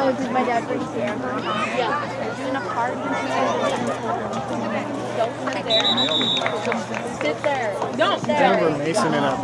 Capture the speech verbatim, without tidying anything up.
Oh, because my dad brings here. Yeah. Doing a park. Don't sit there. Sit there. Don't. Denver Mason in a